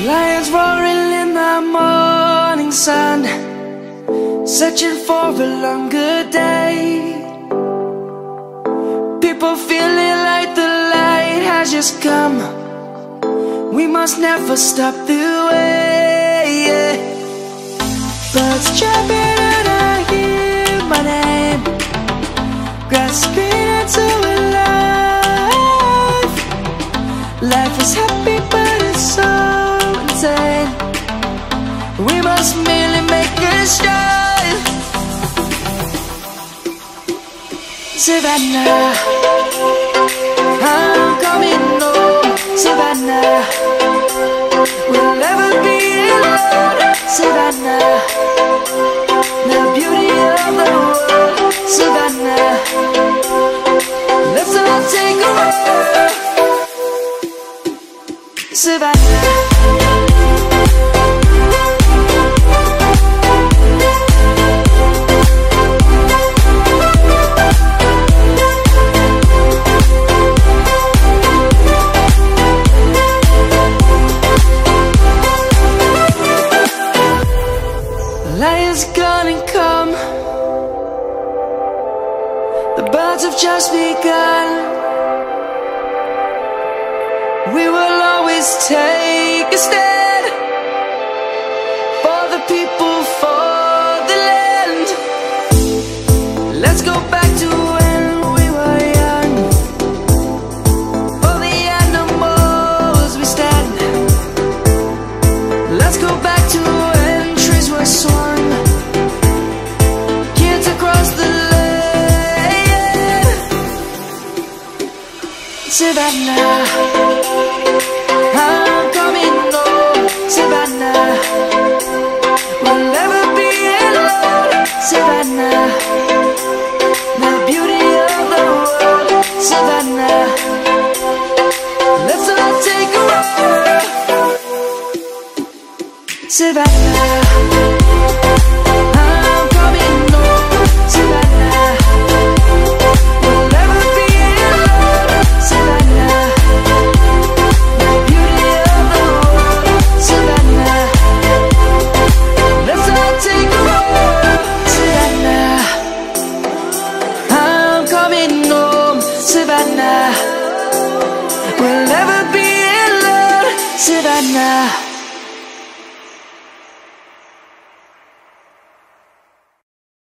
Lions roaring in the morning sun, searching for a longer day. People feeling like the light has just come. We must never stop the way. Birds chirping and I hear my name, grasping into a life. Life is happy but it's so insane. We must merely make a start. Savannah, I'm coming home. Savannah, we'll never be alone. Savannah, the beauty of the world. Savannah, let's all take a walk. Savannah, lion's gonna come. The birds have just begun. We will always take a stand for the people, for the land. Let's go back to when we were young. For the animals we stand. Let's go back to when trees were swung, kids across the land. Savannah, I'm coming home. Savannah, we'll never be alone. Savannah, the beauty of the world. Savannah, let's all take a walk. Savannah, I'm coming home. Savannah, we'll never be alone. Savannah, the beauty of the world. Savannah, let's all take a walk. Savannah, I'm coming home. Savannah, we'll never be alone. Savannah.